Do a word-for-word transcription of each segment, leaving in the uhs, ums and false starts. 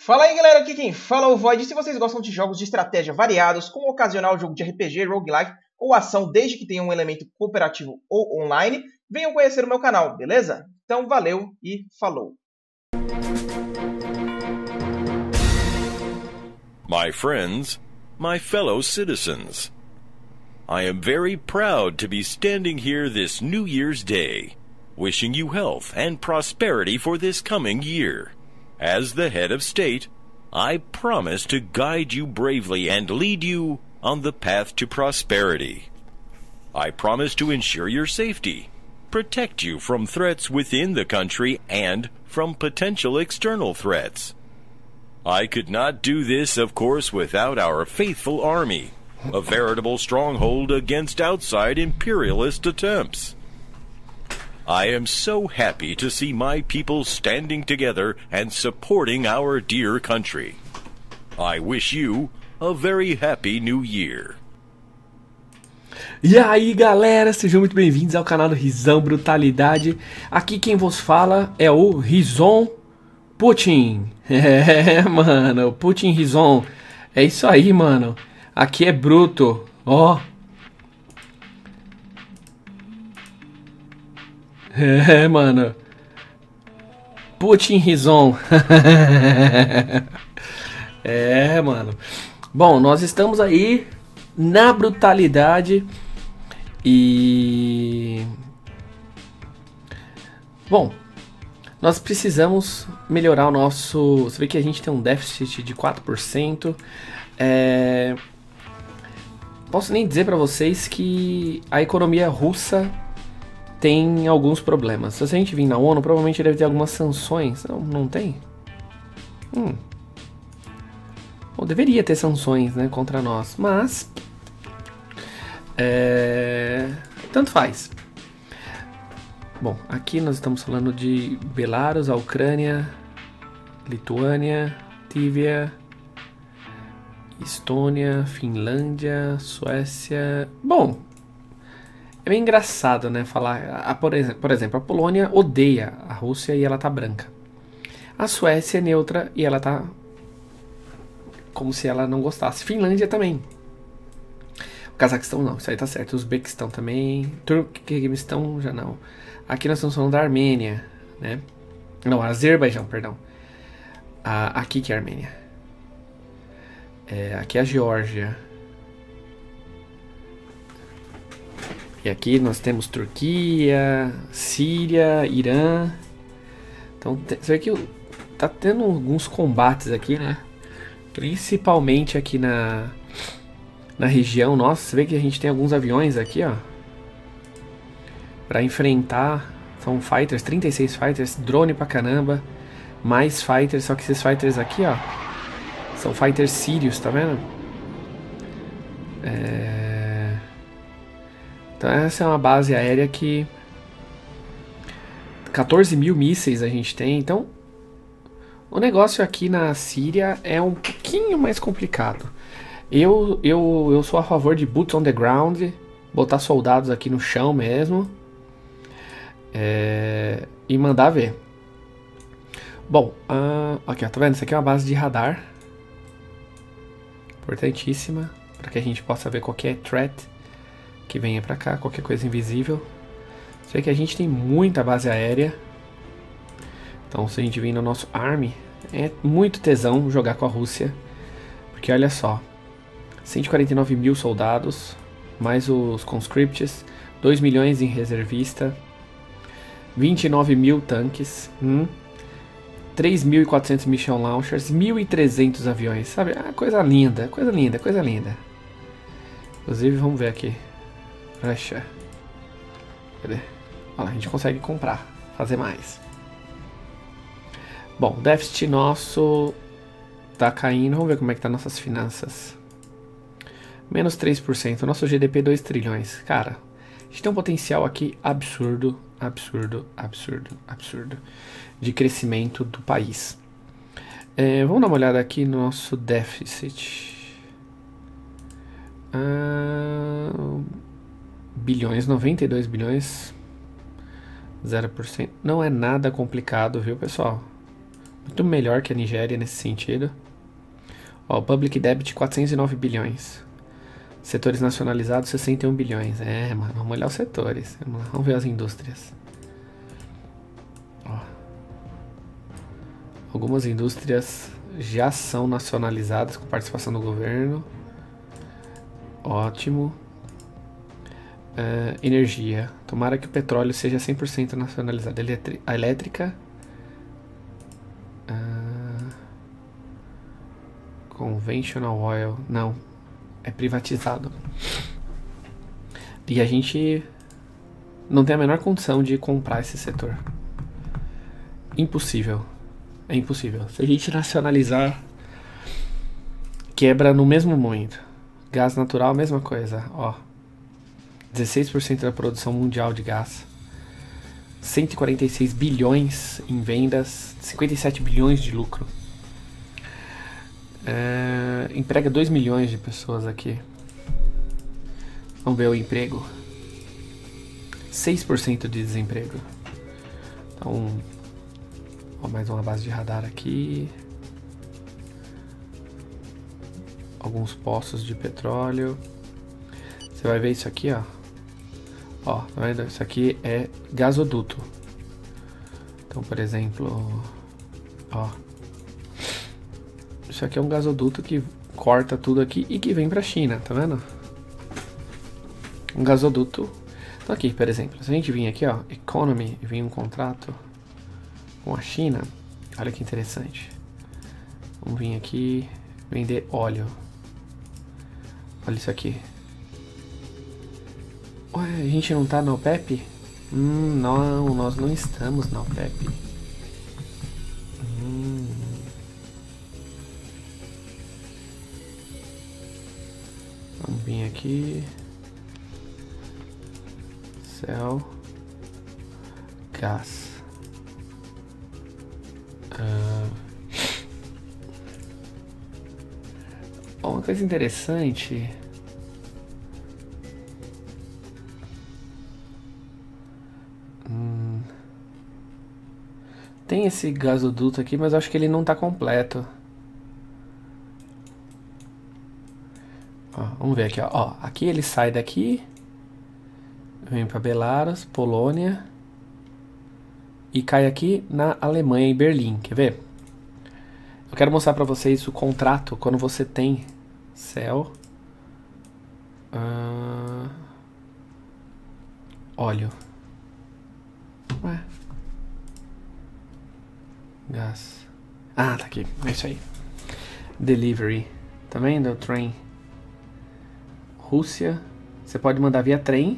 Fala aí galera, aqui quem fala é o Void. Se vocês gostam de jogos de estratégia variados, com ocasional jogo de R P G, roguelike ou ação, desde que tenha um elemento cooperativo ou online, venham conhecer o meu canal, beleza? Então valeu e falou! My friends, my fellow citizens, I am very proud to be standing here this New Year's Day, wishing you health and prosperity for this coming year. As the head of state, I promise to guide you bravely and lead you on the path to prosperity. I promise to ensure your safety, protect you from threats within the country and from potential external threats. I could not do this, of course, without our faithful army, a veritable stronghold against outside imperialist attempts. I am so happy to see my people standing together and supporting our dear country. I wish you a very happy new year. E aí galera, sejam muito bem-vindos ao canal do Rizão Brutalidade. Aqui quem vos fala é o Rizon Putin. É, mano, Putin Rizon. É isso aí, mano. Aqui é bruto, ó. É, mano. Putin Rizon. É, mano. Bom, nós estamos aí na brutalidade e... Bom, nós precisamos melhorar o nosso... Você vê que a gente tem um déficit de quatro por cento. É... Posso nem dizer pra vocês que a economia russa tem alguns problemas. Se a gente vir na ONU, provavelmente deve ter algumas sanções. Não, não tem? Hum. Bom, deveria ter sanções, né, contra nós, mas... É... Tanto faz. Bom, aqui nós estamos falando de Belarus, a Ucrânia, Lituânia, Lívia, Estônia, Finlândia, Suécia... Bom... É bem engraçado, né, falar, a, por, exemplo, por exemplo, a Polônia odeia a Rússia e ela tá branca. A Suécia é neutra e ela tá como se ela não gostasse. Finlândia também. O Cazaquistão não, isso aí tá certo. O Uzbequistão também. Turquemenistão já não. Aqui nós estamos falando da Armênia, né? Não, Azerbaijão, perdão. Ah, aqui que é a Armênia. É, aqui é a Geórgia. E aqui nós temos Turquia, Síria, Irã. Então você vê que tá tendo alguns combates aqui, né? Principalmente aqui na, na região nossa. Você vê que a gente tem alguns aviões aqui, ó. Pra enfrentar. São fighters, trinta e seis fighters, drone pra caramba. Mais fighters, só que esses fighters aqui, ó. São fighters sírios, tá vendo? É... Então essa é uma base aérea que quatorze mil mísseis a gente tem. Então o negócio aqui na Síria é um pouquinho mais complicado. Eu, eu, eu sou a favor de boots on the ground, botar soldados aqui no chão mesmo, é, e mandar ver. Bom, uh, aqui ó, tá vendo? Isso aqui é uma base de radar importantíssima para que a gente possa ver qualquer threat que venha pra cá, qualquer coisa invisível. Você vê que a gente tem muita base aérea. Então se a gente vir no nosso Army, é muito tesão jogar com a Rússia. Porque olha só, cento e quarenta e nove mil soldados, mais os conscripts, dois milhões em reservista, vinte e nove mil tanques, hum, três mil e quatrocentos mission launchers, mil e trezentos aviões, sabe? Ah, coisa linda, coisa linda, coisa linda. Inclusive vamos ver aqui. Russia. Cadê? Olha lá, a gente consegue comprar, fazer mais. Bom, o déficit nosso tá caindo. Vamos ver como é que tá nossas finanças. Menos três por cento. Nosso G D P dois trilhões. Cara, a gente tem um potencial aqui absurdo, absurdo, absurdo, absurdo de crescimento do país. É, vamos dar uma olhada aqui no nosso déficit. Ah... Bilhões, noventa e dois bilhões, zero por cento. Não é nada complicado, viu, pessoal? Muito melhor que a Nigéria nesse sentido. Ó, Public Debt quatrocentos e nove bilhões. Setores nacionalizados sessenta e um bilhões. É, mano, vamos olhar os setores. Vamos ver as indústrias. Ó. Algumas indústrias já são nacionalizadas com participação do governo. Ótimo. Uh, energia. Tomara que o petróleo seja cem por cento nacionalizado. Eletri a elétrica. Uh, conventional oil. Não. É privatizado. E a gente não tem a menor condição de comprar esse setor. Impossível. É impossível. Se a gente nacionalizar, quebra no mesmo momento. Gás natural, mesma coisa. Ó. dezesseis por cento da produção mundial de gás. cento e quarenta e seis bilhões em vendas. cinquenta e sete bilhões de lucro. É, emprega dois milhões de pessoas aqui. Vamos ver o emprego. seis por cento de desemprego. Então, ó, mais uma base de radar aqui. Alguns poços de petróleo. Você vai ver isso aqui, ó. Ó, tá vendo? Isso aqui é gasoduto. Então, por exemplo, ó. Isso aqui é um gasoduto que corta tudo aqui e que vem pra China, tá vendo? Um gasoduto. Então aqui, por exemplo, se a gente vir aqui, ó, Economy, e vir um contrato com a China, olha que interessante. Vamos vir aqui, vender óleo. Olha isso aqui. Ué, a gente não tá na OPEP? Hum, não, nós não estamos na OPEP. Hum. Vamos vir aqui. Céu. Gás. Ah. Uma coisa interessante. Hum. Tem esse gasoduto aqui, mas eu acho que ele não tá completo. Ó, vamos ver aqui, ó. Ó, aqui ele sai daqui, vem para Belarus, Polônia e cai aqui na Alemanha, em Berlim. Quer ver? Eu quero mostrar para vocês o contrato quando você tem céu, uh, óleo, ué, gás. Ah, tá aqui. É isso aí. Delivery. Tá vendo? O train. Rússia, você pode mandar via trem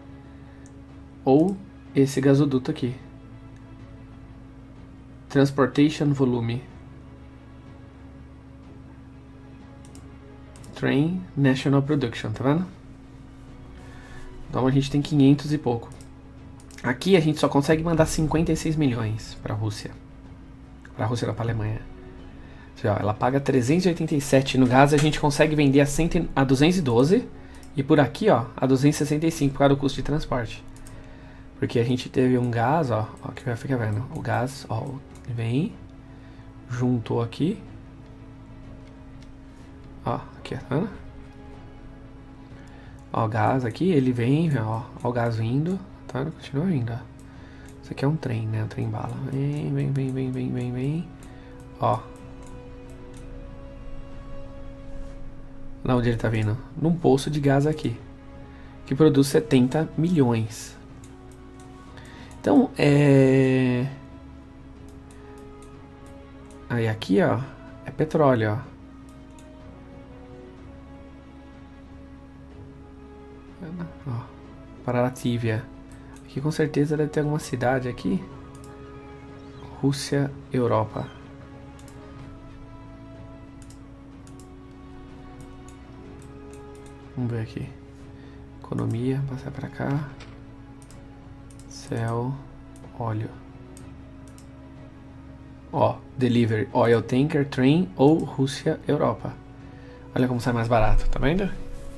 ou esse gasoduto aqui. Transportation volume. Train National Production, tá vendo? Então a gente tem quinhentos e pouco. Aqui a gente só consegue mandar cinquenta e seis milhões para a Rússia. Para a Rússia, não, para a Alemanha. Ela paga trezentos e oitenta e sete no gás, a gente consegue vender a, cem, a duzentos e doze e por aqui, ó, a duzentos e sessenta e cinco por causa do custo de transporte. Porque a gente teve um gás, ó, ó, que fica vendo, o gás, ó, vem, juntou aqui, ó, aqui, tá vendo? Ó, o gás aqui, ele vem, ó, ó o gás vindo, tá vendo? Continua vindo, ó. Isso aqui é um trem, né, um trem bala, vem, vem, vem, vem, vem, vem, vem, ó. Lá onde ele tá vindo? Num poço de gás aqui, que produz setenta milhões. Então, é... aí aqui, ó, é petróleo, ó. Ó, Paralatívia. Aqui com certeza deve ter alguma cidade aqui. Rússia, Europa. Vamos ver aqui. Economia, passar pra cá. Céu, óleo. Ó, delivery, oil tanker, train ou Rússia, Europa. Olha como sai mais barato, tá vendo?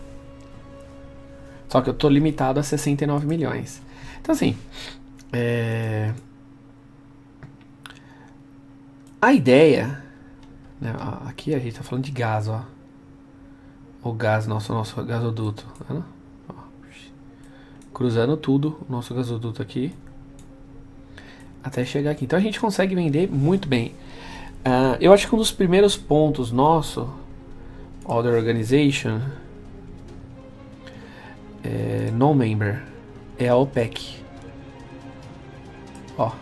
Só que eu tô limitado a sessenta e nove milhões. Então assim, é... a ideia, né, ó, aqui a gente tá falando de gás, ó. O gás, nosso, nosso gasoduto. Tá vendo? Ó, cruzando tudo, o nosso gasoduto aqui. Até chegar aqui. Então a gente consegue vender muito bem. Uh, eu acho que um dos primeiros pontos nosso, Other Organization, é, No Member, é a OPEC. Ó.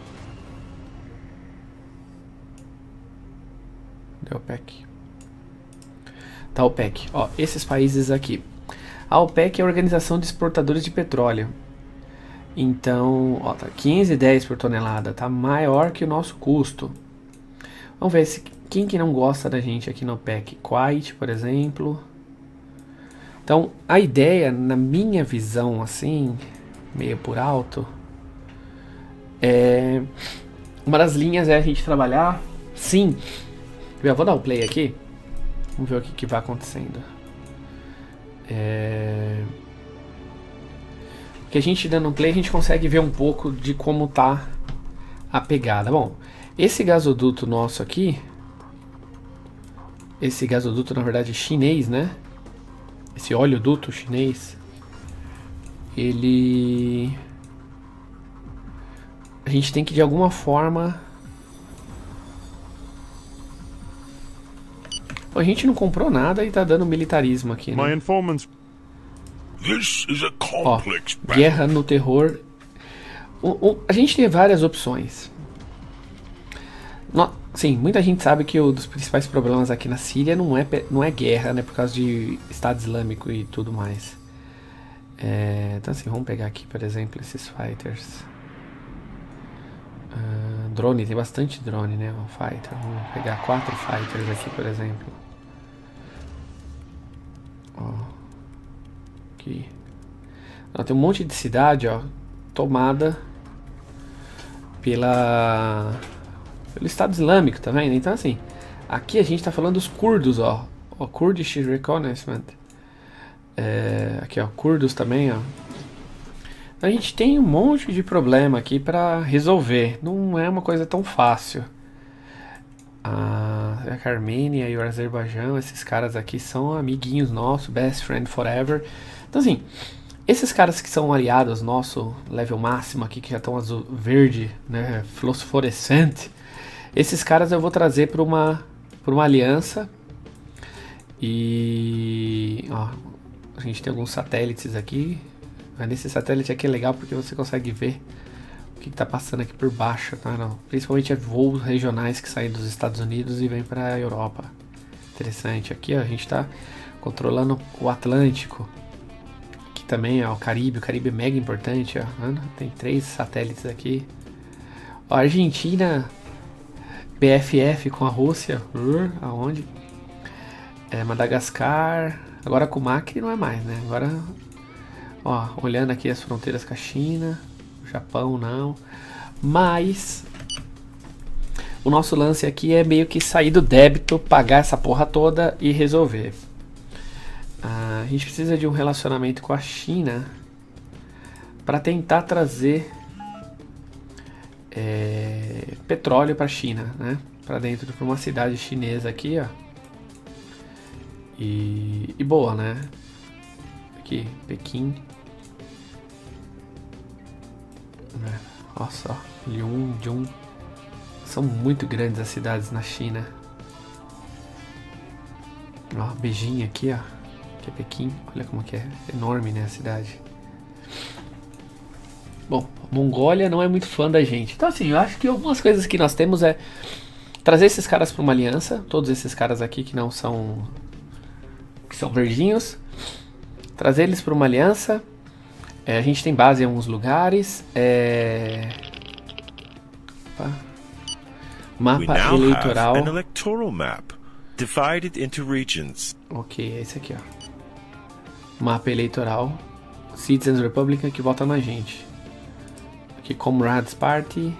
Da OPEC. Tá, OPEC. Ó, esses países aqui. A OPEC é a Organização de Exportadores de Petróleo. Então, ó, tá quinze e dez por tonelada, tá maior que o nosso custo. Vamos ver se quem que não gosta da gente aqui no OPEC. Kuwait, por exemplo. Então, a ideia, na minha visão, assim, meio por alto, é... uma das linhas é a gente trabalhar, sim. Eu vou dar um play aqui. Vamos ver o que, que vai acontecendo. É... que a gente dando um play, a gente consegue ver um pouco de como tá a pegada. Bom, esse gasoduto nosso aqui, esse gasoduto na verdade chinês, né? Esse oleoduto chinês, ele... a gente tem que de alguma forma... Pô, a gente não comprou nada e tá dando militarismo aqui, né? My informants. This is a Ó, complex guerra no terror. O, o, a gente tem várias opções. No, sim, muita gente sabe que um dos principais problemas aqui na Síria não é, não é guerra, né? Por causa de Estado Islâmico e tudo mais. É, então assim, vamos pegar aqui, por exemplo, esses fighters. Uh, drone, tem bastante drone, né? Um fighter. Vamos pegar quatro fighters aqui, por exemplo. Ó. Aqui. Ó, tem um monte de cidade, ó, tomada pela pelo Estado Islâmico, tá vendo? Então assim, aqui a gente tá falando dos curdos, ó, o Kurdish Reconnaissance, é, aqui ó, curdos também, ó. Então, a gente tem um monte de problema aqui para resolver, não é uma coisa tão fácil. A, a Armênia e o Azerbaijão, esses caras aqui são amiguinhos nossos, best friend forever. Então assim, esses caras que são aliados nosso, level máximo aqui, que já estão azul, verde, né, fluorescente, esses caras eu vou trazer para uma, para uma aliança. E ó, a gente tem alguns satélites aqui. Nesse satélite aqui é legal porque você consegue ver o que está passando aqui por baixo, tá? Não, principalmente é voos regionais que saem dos Estados Unidos e vêm para a Europa. Interessante. Aqui ó, a gente está controlando o Atlântico. Aqui também ó, o Caribe. O Caribe é mega importante. Ó. Tem três satélites aqui. Ó, Argentina, B F F com a Rússia. Uh, aonde? É, Madagascar. Agora com o Macri não é mais, né? Agora... Ó, olhando aqui as fronteiras com a China, o Japão não, mas o nosso lance aqui é meio que sair do débito, pagar essa porra toda e resolver. Ah, a gente precisa de um relacionamento com a China para tentar trazer é, petróleo para a China, né? Para dentro de uma cidade chinesa aqui, ó. E, e boa, né? Aqui, Pequim. Nossa, ó, Lyon, Jun. São muito grandes as cidades na China. Ó, Beijing aqui, ó. Que é Pequim. Olha como que é enorme, né, a cidade. Bom, Mongólia não é muito fã da gente. Então assim, eu acho que algumas coisas que nós temos é trazer esses caras para uma aliança. Todos esses caras aqui que não são... que são verdinhos. Trazer eles para uma aliança. É, a gente tem base em alguns lugares. É... Opa. Mapa eleitoral. An electoral map divided into regions. Ok, é esse aqui, ó. Mapa eleitoral. Citizens Republican que vota na gente. Aqui, Comrades Party.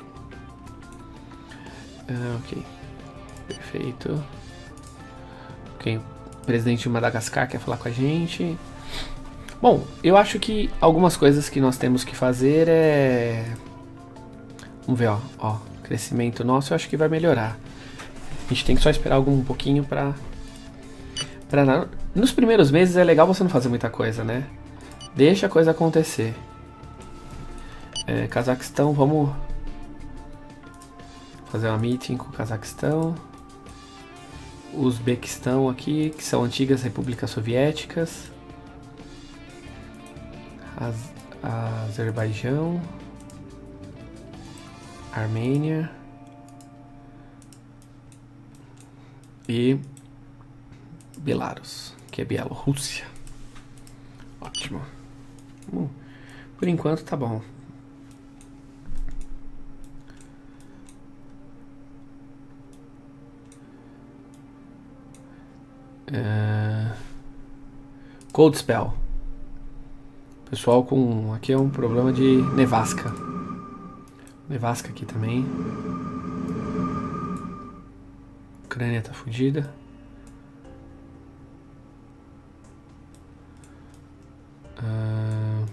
Ah, ok. Perfeito. Ok. Presidente de Madagascar quer falar com a gente. Bom, eu acho que algumas coisas que nós temos que fazer é... Vamos ver, ó. ó crescimento nosso eu acho que vai melhorar. gente tem que só esperar algum um pouquinho pra... pra... Nos primeiros meses é legal você não fazer muita coisa, né? Deixa a coisa acontecer. É, Cazaquistão, vamos... fazer uma meeting com o Cazaquistão. Uzbequistão aqui, que são antigas repúblicas soviéticas. Az Azerbaijão. Armênia. E Belarus, que é Bielorrússia. Ótimo. Hum, por enquanto tá bom. Uh, Cold Spell. Pessoal com... aqui é um problema de nevasca. Nevasca aqui também. Ucrânia tá fodida. Uh,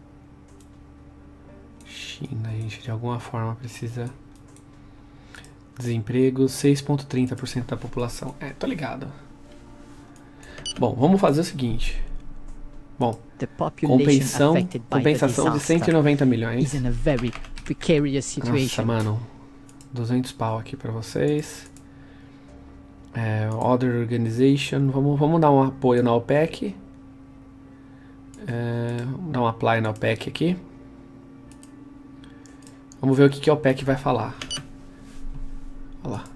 China, a gente de alguma forma precisa... Desemprego, seis vírgula trinta por cento da população. É, tô ligado. Bom, vamos fazer o seguinte. Bom, compensação, compensação de cento e noventa milhões. Nossa, mano. duzentos pau aqui pra vocês. É, Other Organization. Vamos, vamos dar um apoio na OPEC. É, vamos dar um apply na OPEC aqui. Vamos ver o que, que a OPEC vai falar. Olha lá.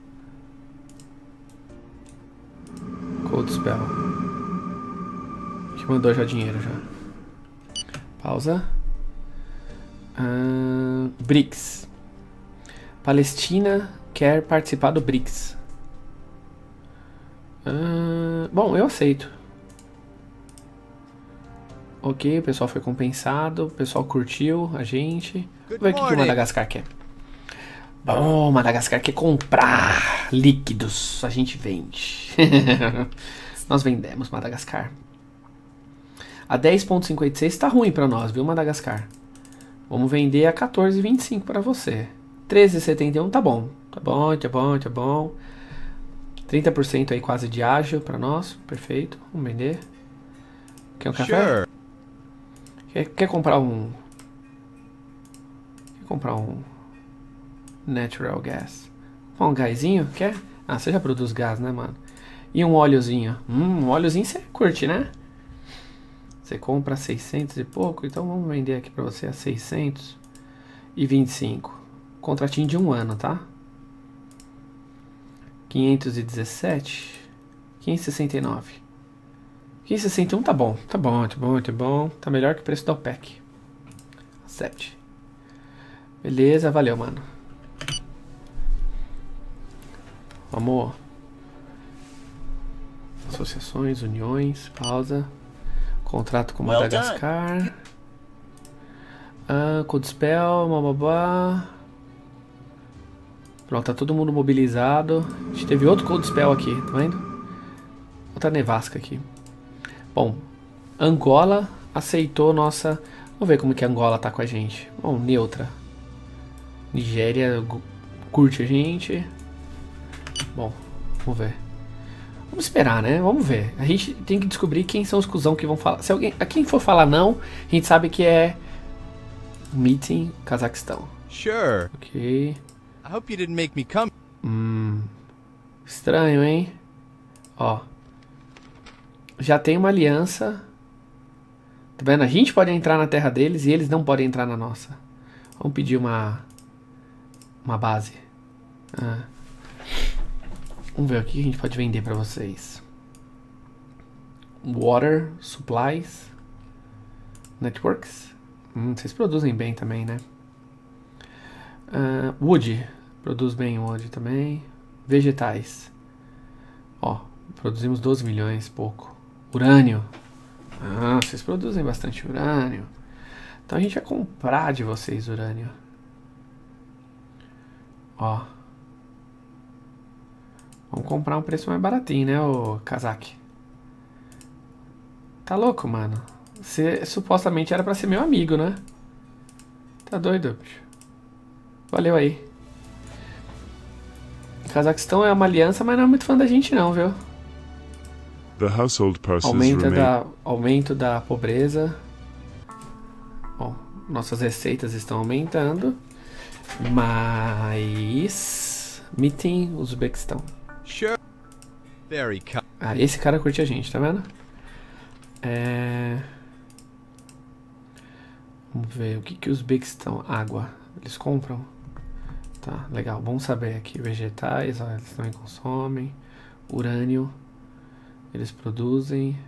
Cold Spell. Que mandou já dinheiro já. Pausa. Uh, B R I C S. Palestina quer participar do B R I C S. Uh, bom, eu aceito. Ok, o pessoal foi compensado. O pessoal curtiu a gente. Vamos ver o que, que o Madagascar quer. Bom, Madagascar quer comprar líquidos. A gente vende. Nós vendemos Madagascar. A dez vírgula cinquenta e seis tá ruim pra nós, viu, Madagascar? Vamos vender a quatorze vírgula vinte e cinco pra você. treze vírgula setenta e um tá bom. Tá bom, tá bom, tá bom. trinta por cento aí quase de ágil pra nós. Perfeito. Vamos vender. Quer um café? Sure. Quer, quer comprar um... Quer comprar um... Natural gas. Um gásinho, quer? Ah, você já produz gás, né, mano? E um óleozinho. Hum, um óleozinho você curte, né? Você compra seiscentos e pouco, então vamos vender aqui pra você a seiscentos e vinte e cinco. Contratinho de um ano, tá? quinhentos e dezessete. quinhentos e sessenta e nove. quinhentos e sessenta e um tá bom. Tá bom, tá bom, tá bom. Tá melhor que o preço da OPEC. Acerte. Beleza, valeu, mano. Vamos. Associações, uniões, pausa. Contrato com Madagascar. Ah, Cold Spell, bababá. Pronto, tá todo mundo mobilizado. A gente teve outro Cold Spell aqui, tá vendo? Outra nevasca aqui. Bom, Angola aceitou nossa... Vamos ver como que a Angola tá com a gente. Bom, neutra. Nigéria curte a gente. Bom, vamos ver. Vamos esperar, né? Vamos ver. A gente tem que descobrir quem são os cuzão que vão falar. Se alguém, a quem for falar não, a gente sabe que é meeting Cazaquistão. Sure. Ok. I hope you didn't make me come. Hum. Estranho, hein? Ó. Já tem uma aliança. Tá vendo? A gente pode entrar na terra deles e eles não podem entrar na nossa. Vamos pedir uma uma base. Ah. Vamos ver o que a gente pode vender pra vocês. Water, supplies, networks. Hum, vocês produzem bem também, né? Uh, wood, produz bem wood também. Vegetais. Ó, produzimos doze milhões, pouco. Urânio. Ah, vocês produzem bastante urânio. Então a gente vai comprar de vocês urânio. Ó. Vamos comprar um preço mais baratinho, né, ô Kazak? Tá louco, mano? Você supostamente era pra ser meu amigo, né? Tá doido, bicho? Valeu aí. Cazaquistão é uma aliança, mas não é muito fã da gente não, viu? The household purses Aumento remain... da, aumento da pobreza. Bom, nossas receitas estão aumentando. Mas... Meeting Uzbequistão. Sure. Very kind. Ah, esse cara curte a gente, tá vendo? É... Vamos ver, o que que os Uzbequistão... Água, eles compram? Tá, legal, bom saber aqui. Vegetais, ó, eles também consomem. Urânio, eles produzem.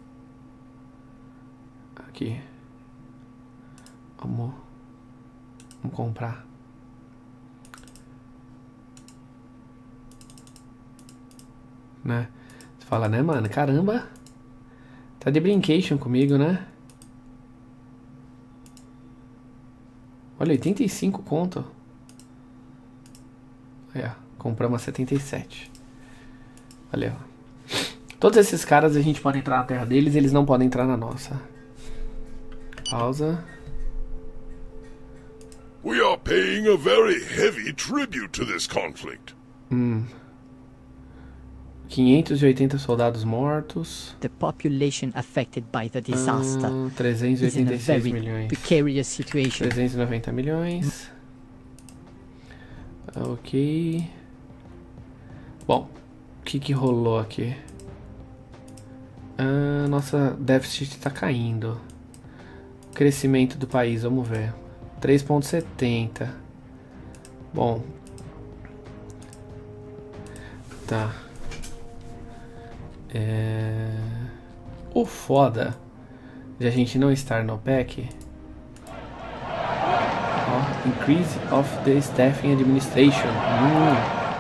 Aqui. Vamos... Vamos comprar. Né? Você fala, né, mano? Caramba! Tá de brincation comigo, né? Olha, oitenta e cinco conto. É, compramos a setenta e sete. Olha, ó. Todos esses caras a gente pode entrar na terra deles, eles não podem entrar na nossa. Pausa. We are paying a very heavy tribute to this conflict. Hum. quinhentos e oitenta soldados mortos. The population affected by the disaster Ah, trezentos e is in oitenta a e seis very milhões. precarious situation. trezentos e noventa milhões. Ok. Bom, o que que rolou aqui? Ah, nossa déficit está caindo. Crescimento do país, vamos ver. três vírgula setenta. Bom. Tá. É... O foda de a gente não estar no OPEC. Ó, increase of the staffing administration. Hum.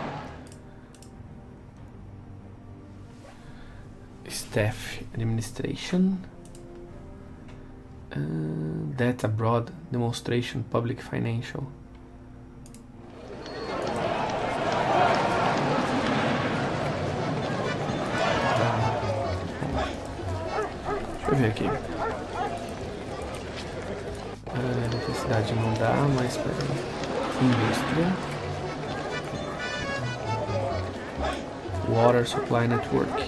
Staff administration. Uh, debt abroad demonstration public financial. Deixa eu ver aqui. Ah, eletricidade não dá, mas peraí. Indústria. Water Supply Network.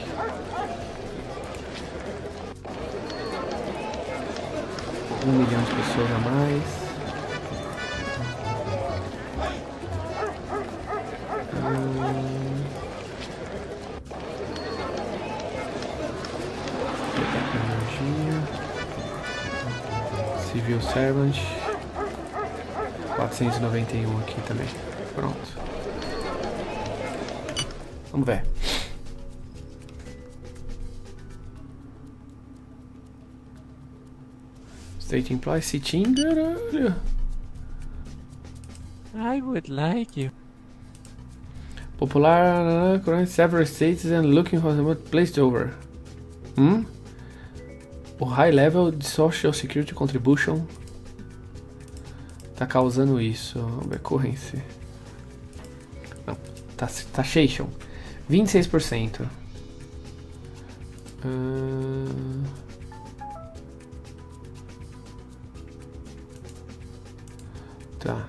Um milhão de pessoas a mais. Hum... Tecnologia. Civil Servant. quatrocentos e noventa e um aqui também. Pronto. Vamos ver. State Employee Sit-in, caralho. I would like you. Popular, current several states and looking for a placed over. Hum? O high level de Social Security Contribution tá causando isso. Recurrence. Não, tá, taxation. vinte e seis por cento. Uh... Tá.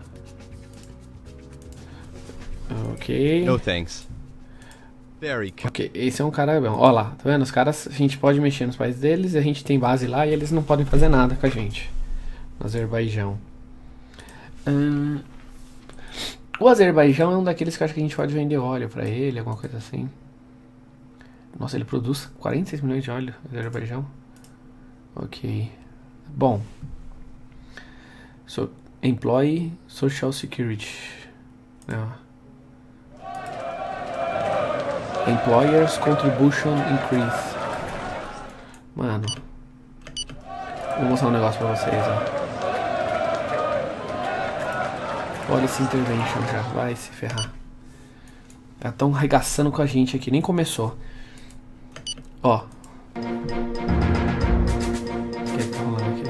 Ok. No thanks. Very kind. Ok, esse é um cara bom. Ó lá, tá vendo? Os caras, a gente pode mexer nos países deles, a gente tem base lá e eles não podem fazer nada com a gente. No Azerbaijão. Hum, o Azerbaijão é um daqueles que eu acho que a gente pode vender óleo pra ele, alguma coisa assim. Nossa, ele produz quarenta e seis milhões de óleo, Azerbaijão. Ok. Bom. So, Employee Social Security. Não. Employers Contribution Increase. Mano. Vou mostrar um negócio pra vocês, ó. Policy Intervention já. Vai se ferrar. Já tão arregaçando com a gente aqui. Nem começou. Ó. O que tá rolando aqui?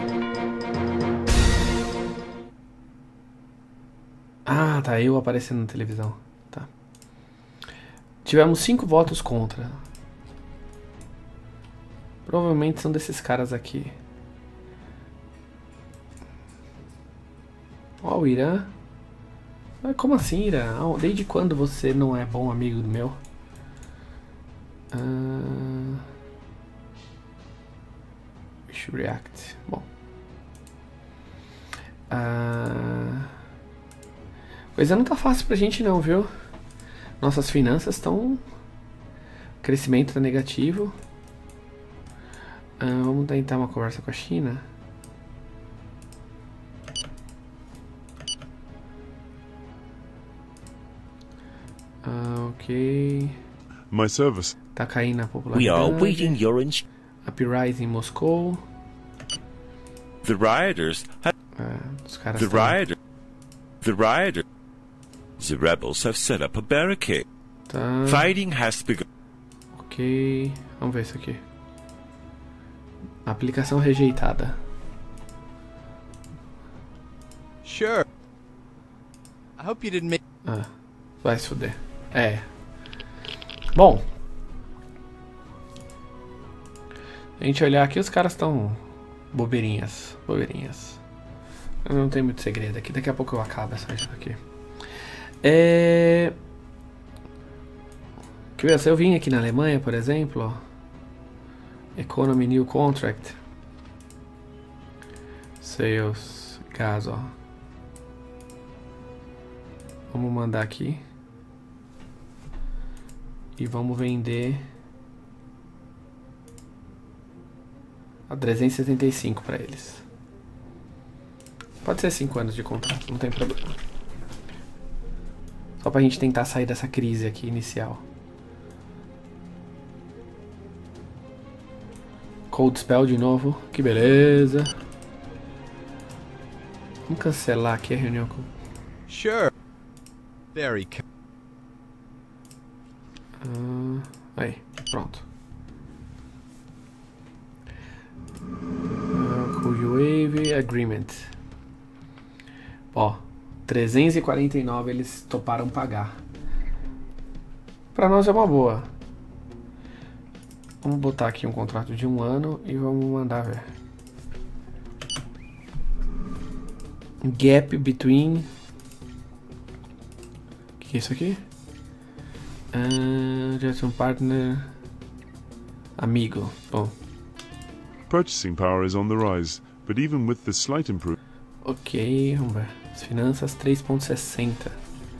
Ah, tá. Eu aparecendo na televisão. Tá. Tivemos cinco votos contra. Provavelmente são desses caras aqui. Ó, o Irã. Mas como assim, Ira? Desde quando você não é bom amigo do meu? Uh... Wish React. Bom. Uh... Coisa não tá fácil pra gente não, viu? Nossas finanças estão... O crescimento tá negativo. Uh, vamos tentar uma conversa com a China. Uh, ok. My service. Tá caindo a We popularidade. are awaiting your inst- Uprising em Moscou. The rioters have Uh, os caras the tão- rioter the rioter the rebels have set up a barricade. Tá. Fighting has begun. Ok. Vamos ver isso aqui. Aplicação rejeitada. Sure. I hope you didn't make. Ah, vai se fuder. É. Bom. A gente olhar aqui, os caras estão bobeirinhas. Bobeirinhas. Não tem muito segredo aqui. Daqui a pouco eu acabo essa isso aqui. É... Deixa eu ver, se eu vim aqui na Alemanha, por exemplo, ó. Economy New Contract. Sales. Gás, ó. Vamos mandar aqui. E vamos vender a trezentos e setenta e cinco para eles. Pode ser cinco anos de contrato, não tem problema. Só pra gente tentar sair dessa crise aqui inicial. Cold Spell de novo, que beleza. Vamos cancelar aqui a reunião com... Sure. Very kind. Ah, aí, pronto. Ah, Cold Wave Agreement. Ó, trezentos e quarenta e nove eles toparam pagar. Pra nós é uma boa. Vamos botar aqui um contrato de um ano e vamos mandar ver. Gap between... O que é isso aqui? Uh, just um partner... Amigo. Bom. Purchasing power is on the rise, but even with the slight improvement. Ok, vamos ver. As finanças três ponto sessenta.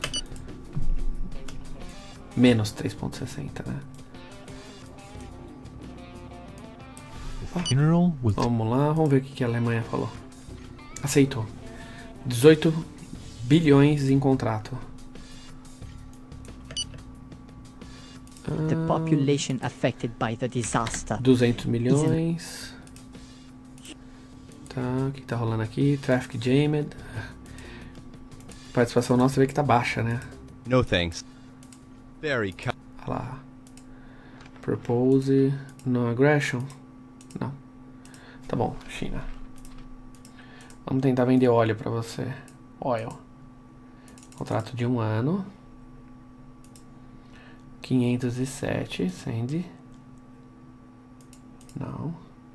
Menos três ponto sessenta, né? Funeral will Vamos lá, vamos ver o que que a Alemanha falou. Aceitou. dezoito bilhões em contrato. The Ah, population affected by the disaster. duzentos milhões. Tá, o que tá rolando aqui? Traffic jammed. Participação nossa vê que tá baixa, né? No thanks. Very kind. Olha lá. Propose no aggression. Não. Tá bom, China. Vamos tentar vender óleo pra você. Oil. Contrato de um ano. quinhentos e sete. Send. Não.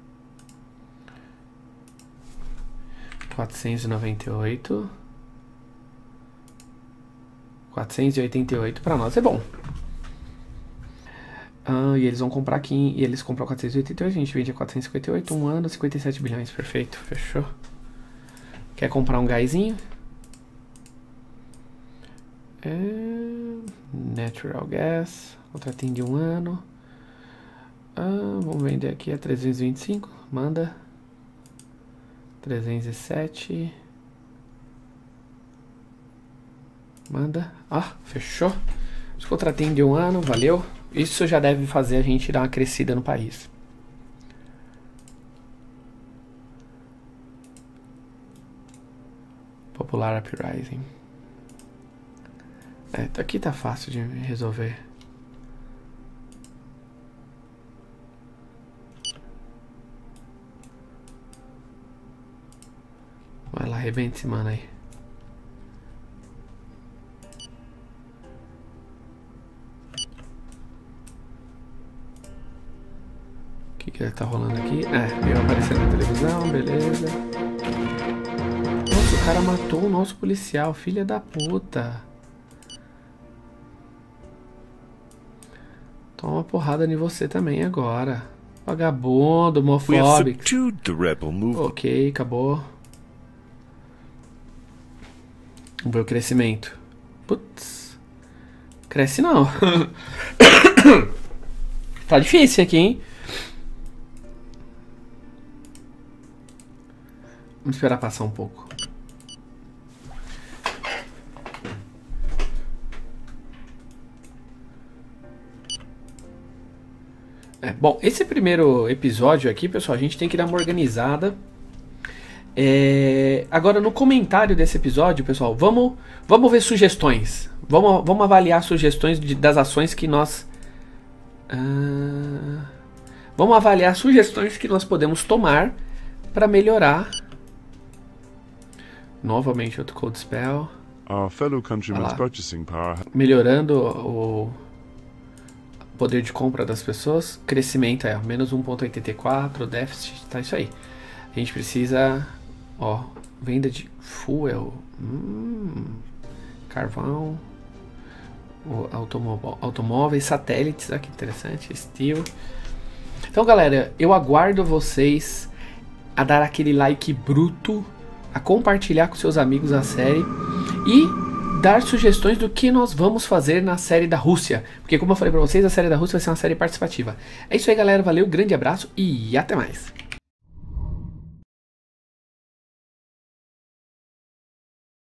quatrocentos e noventa e oito. quatrocentos e oitenta e oito pra nós é bom. Ah, e eles vão comprar aqui. E eles compram quatrocentos e oitenta e oito. A gente vende a quatrocentos e cinquenta e oito. Um ano, cinquenta e sete bilhões. Perfeito, fechou. Quer comprar um gásinho? É... Natural Gas. Contratinho de um ano. Ah, vamos vender aqui a trezentos e vinte e cinco. Manda. trezentos e sete. Manda. Ah, fechou. Os contratinhos de um ano, valeu. Isso já deve fazer a gente dar uma crescida no país. Popular Uprising. É, aqui tá fácil de resolver. Vai lá, arrebenta esse mano aí. O que que tá rolando aqui? É, veio aparecendo na televisão, beleza. Nossa, o cara matou o nosso policial, filha da puta. Toma uma porrada em você também agora. Vagabundo, We have homofóbico. subdued the rebel movement. Ok, acabou. Vamos ver o crescimento. Putz. Cresce não. Tá difícil aqui, hein? Vamos esperar passar um pouco. É, bom, esse primeiro episódio aqui, pessoal, a gente tem que dar uma organizada. É, agora, no comentário desse episódio, pessoal, vamos, vamos ver sugestões. Vamos, vamos avaliar sugestões de, das ações que nós... Ah, vamos avaliar sugestões que nós podemos tomar para melhorar. Novamente outro Cold Spell. Our fellow countrymen's Olá. purchasing power Melhorando o poder de compra das pessoas. Crescimento é menos um vírgula oitenta e quatro. Déficit, tá isso aí. A gente precisa, ó, venda de fuel, hum, carvão, o automóvel, automóveis, satélites, olha que interessante, steel. Então, galera, eu aguardo vocês a dar aquele like bruto, a compartilhar com seus amigos a série e dar sugestões do que nós vamos fazer na série da Rússia. Porque, como eu falei pra vocês, a série da Rússia vai ser uma série participativa. É isso aí, galera. Valeu, grande abraço e até mais.